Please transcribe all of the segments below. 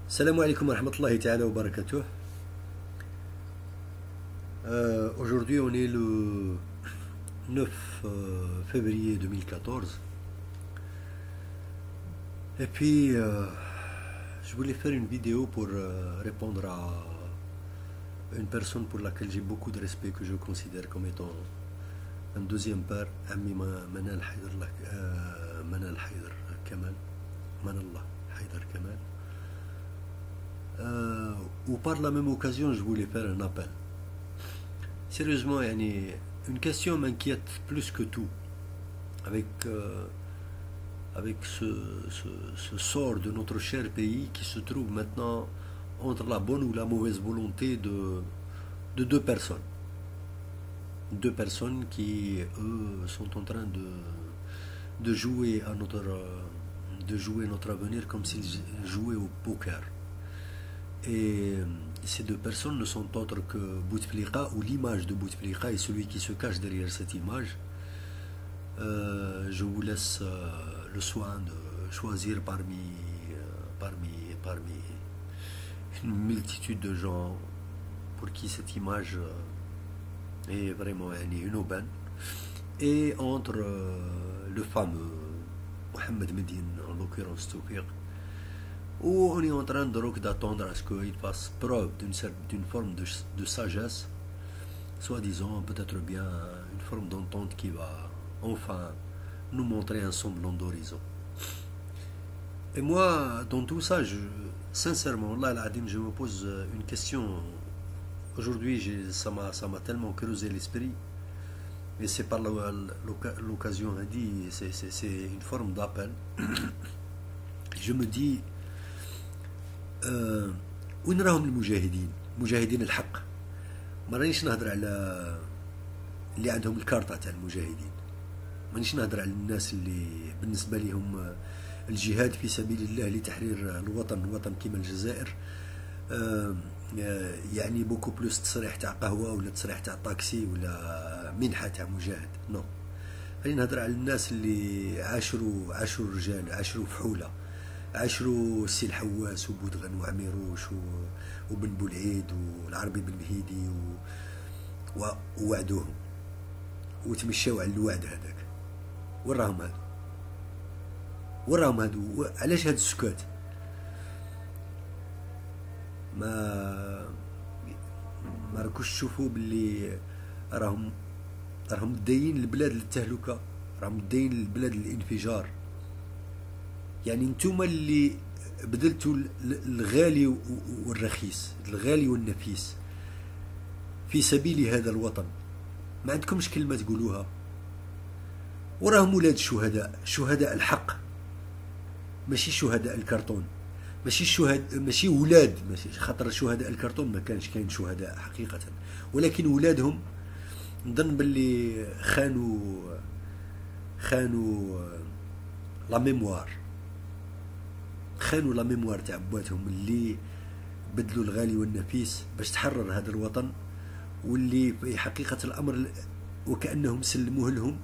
Salam alaikum wa rahmatullahi ta'ala wa barakatuh. Aujourd'hui, on est le 9 février 2014. Et puis, je voulais faire une vidéo pour répondre à une personne pour laquelle j'ai beaucoup de respect, que je considère comme étant un deuxième père, Ami Manal Haydar Kamal. Manallah Haydar Kamal. Ou par la même occasion, je voulais faire un appel. Sérieusement, une question m'inquiète plus que tout. Avec ce sort de notre cher pays qui se trouve maintenant entre la bonne ou la mauvaise volonté de deux personnes. Deux personnes qui, eux, sont en train de jouer à notre avenir comme s'ils jouaient au poker. Et ces deux personnes ne sont autres que Bouteflika, ou l'image de Bouteflika et celui qui se cache derrière cette image. Je vous laisse le soin de choisir parmi une multitude de gens pour qui cette image est vraiment une aubaine. Et entre le fameux Mohamed Medine, en l'occurrence Toufiq, où on est en train d'attendre à ce qu'il fasse preuve d'une forme de sagesse, soi-disant peut-être bien une forme d'entente qui va enfin nous montrer un semblant d'horizon. Et moi, dans tout ça, sincèrement, là, je me pose une question. Aujourd'hui, ça m'a tellement creusé l'esprit, et c'est par l'occasion, c'est une forme d'appel. Je me dis, وين راهم المجاهدين الحق؟ ما رانيش نهضر على اللي عندهم الكارطة تاع المجاهدين، مانيش نهضر على الناس اللي بالنسبة لهم الجهاد في سبيل الله لتحرير الوطن كيما الجزائر يعني بوكو بلوس تصريح تاع قهوة ولا تصريح تاع طاكسي ولا منحة تاع مجاهد. نو، راني نهضر على الناس اللي عاشروا الرجال، عاشروا فحولة، عاشروا السي الحواس وبودغن وعميروش وبن بولعيد والعربي بن مهيدي ووعدوهم وتمشاو على الوعد هذاك. وين راهم هادو؟ علاش هاد السكات؟ ما راكوش تشوفوا باللي راهم دايين البلاد للتهلكة، راهم دايين البلاد للانفجار. يعني نتوما اللي بدلتوا الغالي والرخيص، الغالي والنفيس في سبيل هذا الوطن، ما عندكمش كلمة تقولوها. وراهم ولاد شهداء الحق، ماشي شهداء الكرتون، ماشي ولاد، خاطر شهداء الكرتون ما كانش كاين شهداء حقيقة، ولكن ولادهم نظن باللي خانوا لا ميموار تاع بواتهم اللي بدلوا الغالي والنفيس باش تحرر هذا الوطن، واللي في حقيقة الأمر وكأنهم سلموه لهم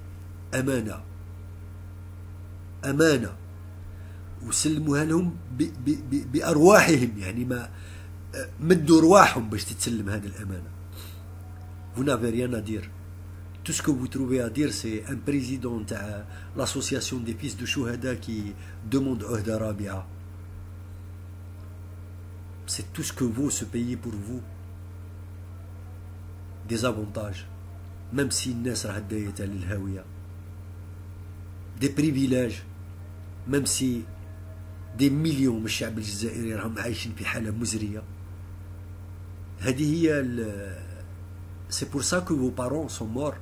أمانة وسلموها لهم بأرواحهم، يعني ما مدوا رواحهم باش تتسلم هذه الأمانة. Vous n'avez rien à dire. Tout ce que vous trouvez à dire, c'est un président de l'association des fils de Chouhada qui demande Ohda Rabia. C'est tout ce que vaut ce pays pour vous. Des avantages, même si الناس راح دايت على الهاوية. Des privilèges, même si des millions من الشعب الجزائري راهم عايشين في حالة مزرية. هذه هي C'est pour ça que vos parents sont morts.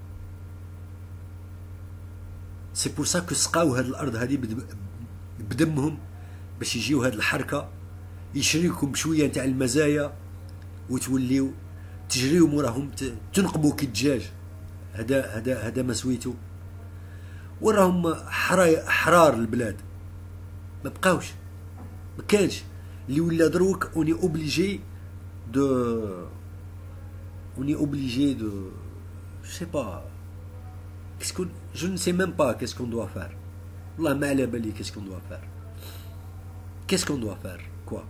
C'est pour ça que سقاو هاد الأرض هذه بدمهم باش يجيو هاد الحركة يشريكم بشوية نتاع المزايا وتوليو تجريو موراهم تنقبوا كالدجاج. هذا ما سويتو. وراهم أحرار البلاد، ما بقاوش، ما كانش اللي ولا دروك اوني اوبليجي دو je sais pas, je ne sais même pas qu'est-ce qu'on doit faire. والله ما على بالي qu'est-ce qu'on doit faire. كوا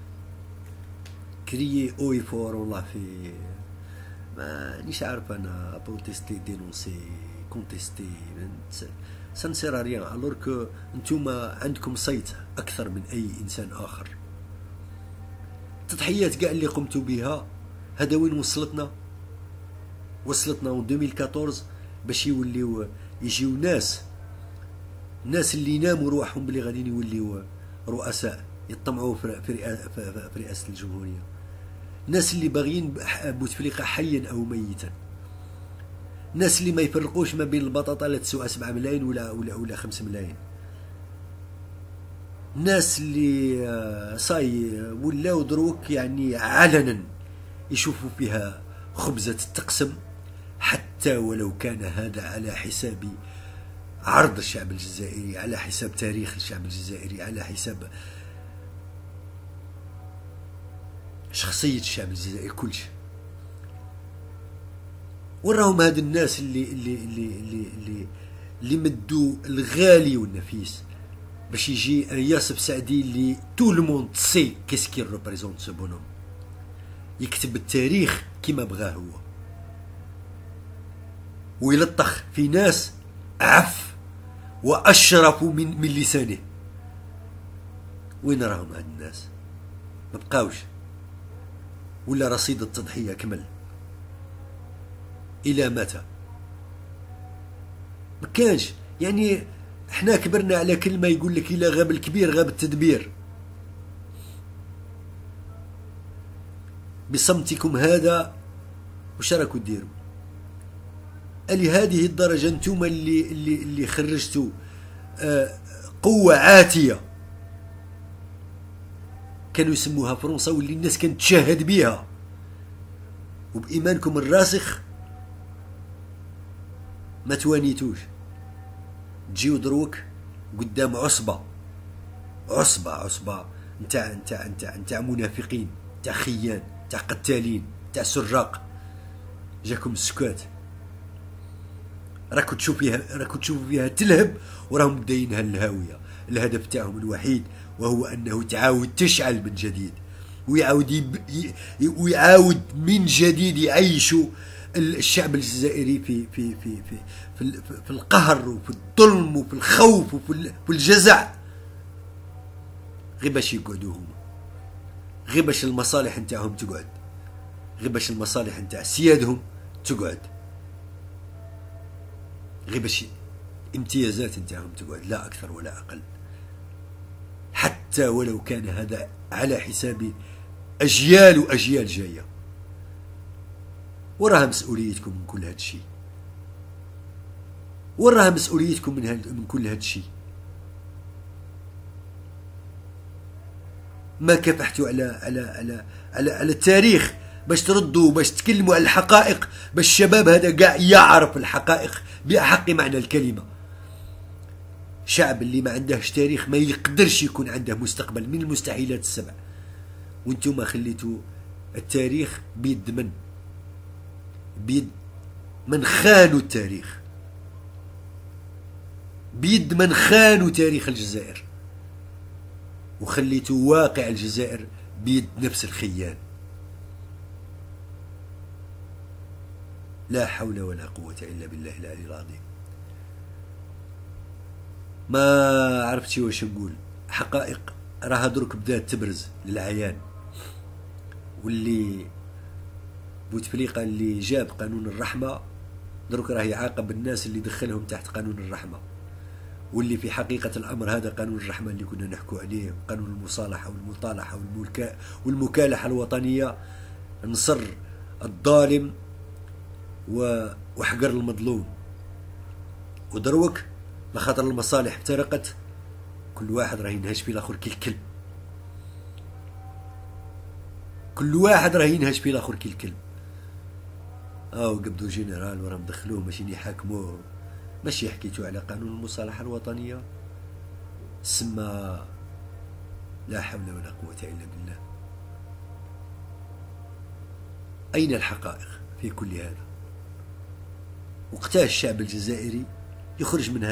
كريي اوي فور والله في مانيش عارف انا بروتيستي دينونسي كونتيستي سانسير ريان الور كو نتوما عندكم صيت اكثر من اي انسان اخر. التضحيات كاع اللي قمتوا بها هذا وين وصلتنا؟ وصلتنا و 2014 باش يوليو يجيو ناس اللي ناموا روحهم بلي غاديين يوليو رؤساء يطمعوا في رئاسة الجمهورية، ناس اللي باغيين بوتفليقة حيا او ميتا، ناس اللي ما يفرقوش ما بين البطاطا لا تسوى 7 ملايين ولا 5 ملايين، ناس اللي صاي ولاو دروك يعني علنا يشوفوا فيها خبزة تقسم، حتى ولو كان هذا على حساب عرض الشعب الجزائري، على حساب تاريخ الشعب الجزائري، على حساب شخصية الشعب الجزائري كلش. وراهم هاد الناس اللي مدوا الغالي والنفيس باش يجي ياسف سعدي اللي تو لو موند سي كيسكي ريبريزونت سو بونوم، يكتب التاريخ كما بغاه هو ويلطخ في ناس عف واشرف من لسانه. وين راهم هاد الناس؟ ما بقاوش، ولا رصيد التضحية كمل الى متى؟ ما كانش يعني احنا كبرنا على كلمة يقول لك إلا غاب الكبير غاب التدبير. بصمتكم هذا وش راكو ديروا؟ لهذه الدرجة انتم اللي خرجتوا قوة عاتية كانوا يسموها فرنسا، واللي الناس كانت تشاهد بها، وبإيمانكم الراسخ ما توانيتوش تجيو دروك قدام عصبة نتاع منافقين، نتاع خيان، نتاع قتالين، نتاع سراق. جاكم السكات، راكو تشوفوا فيها تلهب وراهم داينها للهاوية. الهدف تاعهم الوحيد وهو انه تعاود تشعل من جديد، ويعاود من جديد يعيشوا الشعب الجزائري في القهر وفي الظلم وفي الخوف وفي الجزع، غير باش يقعدوا هما، غير باش المصالح نتاعهم تقعد، غير باش المصالح نتاع سيادهم تقعد، غير باش امتيازات نتاعهم تقعد، لا اكثر ولا اقل، حتى ولو كان هذا على حساب اجيال واجيال جايه. وراها مسؤوليتكم من كل هذا الشيء، وراها مسؤوليتكم من كل هذا الشيء. ما كافحتوا على التاريخ باش تردوا، باش تكلموا على الحقائق، باش الشباب هذا كاع يعرف الحقائق بأحق معنى الكلمة. شعب اللي ما عندهش تاريخ ما يقدرش يكون عنده مستقبل، من المستحيلات السبع. وانتم خليتوا التاريخ بيد من خانوا التاريخ، بيد من خانوا تاريخ الجزائر، وخليتوا واقع الجزائر بيد نفس الخيان. لا حول ولا قوة إلا بالله العلي العظيم. ما عرفتش واش نقول. حقائق راها درك بدات تبرز للعيان، واللي بوتفليقة اللي جاب قانون الرحمة درك راه يعاقب الناس اللي دخلهم تحت قانون الرحمة، واللي في حقيقة الأمر هذا قانون الرحمة اللي كنا نحكوا عليه، قانون المصالحة والمطالحة والمكالحة الوطنية، نصر الظالم وحقر المظلوم. ودروك لخاطر المصالح افترقت، كل واحد راه ينهش في الاخر كي الكلب، كل واحد راه ينهش في الاخر كي الكلب. قبضوا جنرال وراهم دخلوه ماشي يحاكموه، ماشي حكيتوا على قانون المصالحة الوطنية، سما لا حول ولا قوة إلا بالله. أين الحقائق في كل هذا؟ وقتها الشعب الجزائري يخرج من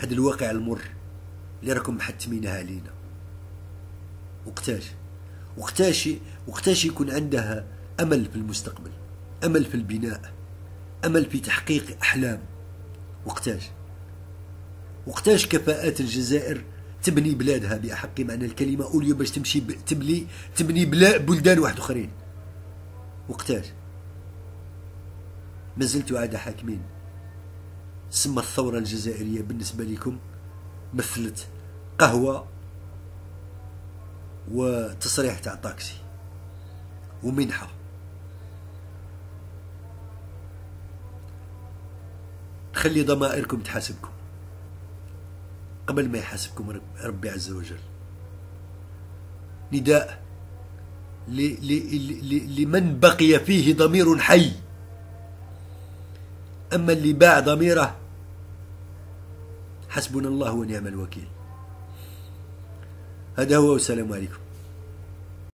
هذا الواقع المر اللي راكم محتمينها علينا. وقتاش يكون عندها أمل في المستقبل، أمل في البناء، أمل في تحقيق أحلام. وقتاش كفاءات الجزائر تبني بلادها بأحق معنى الكلمة، أوليو باش تمشي تبني بلدان واحد أخرين. وقتاش ما زلتوا عاد حاكمين. سما الثورة الجزائرية بالنسبة لكم مثلت قهوة وتصريح تاع طاكسي ومنحة. خلي ضمائركم تحاسبكم قبل ما يحاسبكم ربي عز وجل. نداء لمن بقي فيه ضمير حي، أما اللي باع ضميره حسبنا الله ونعم الوكيل. هذا هو، والسلام عليكم.